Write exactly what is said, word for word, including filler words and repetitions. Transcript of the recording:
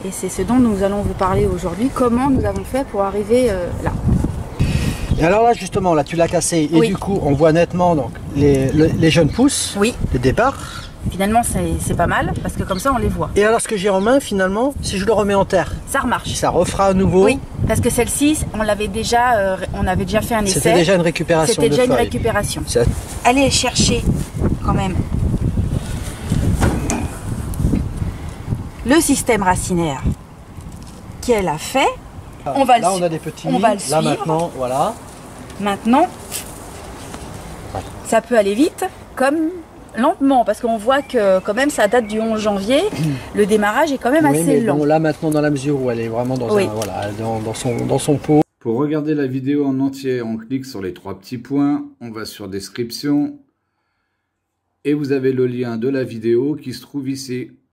Et c'est ce dont nous allons vous parler aujourd'hui, comment nous avons fait pour arriver euh, là. Et alors là justement, là tu l'as cassé et oui. du coup on voit nettement donc, les, le, les jeunes pousses, oui. les départs. Finalement c'est pas mal parce que comme ça on les voit. Et alors ce que j'ai en main finalement, si je le remets en terre, ça remarche. Ça refera à nouveau. Oui, parce que celle-ci, on l'avait déjà, euh, on avait déjà fait un essai. C'était déjà une récupération. C'était déjà de une feuilles. récupération. Allez chercher quand même le système racinaire qu'elle a fait. Ah, on va là le, on a des petits. On va le là suivre. maintenant, voilà. Maintenant, ouais. Ça peut aller vite, comme lentement, parce qu'on voit que quand même ça date du onze janvier. Le démarrage est quand même oui, assez mais lent. Bon, là maintenant dans la mesure où elle est vraiment dans, oui. un, voilà, dans, dans, son, dans son pot. Pour regarder la vidéo en entier, on clique sur les trois petits points, on va sur description et vous avez le lien de la vidéo qui se trouve ici.